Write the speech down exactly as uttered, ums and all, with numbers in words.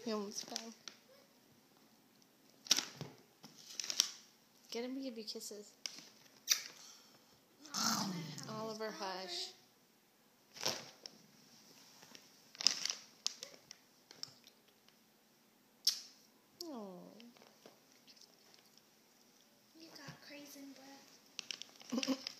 He almost fell. Get him to give you kisses. Oliver, hush. Oh. You got crazy breath.